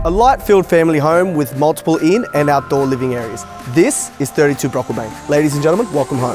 A light-filled family home with multiple in and outdoor living areas. This is 32 Brocklebank. Ladies and gentlemen, welcome home.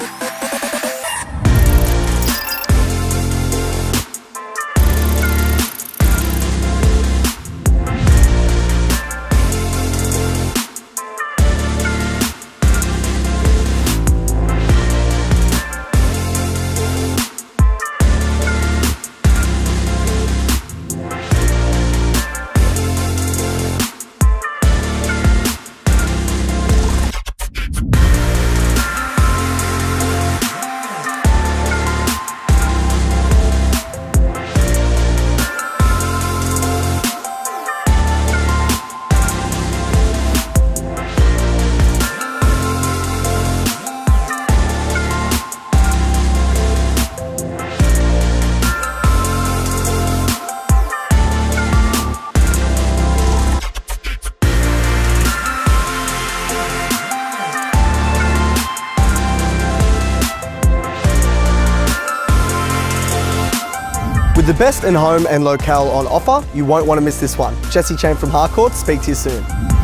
With the best in home and locale on offer, you won't want to miss this one. Jesse Chain from Harcourt, speak to you soon.